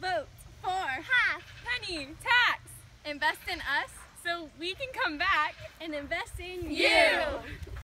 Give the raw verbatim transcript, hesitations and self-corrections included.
Vote for half penny tax. Invest in us So we can come back and invest in you.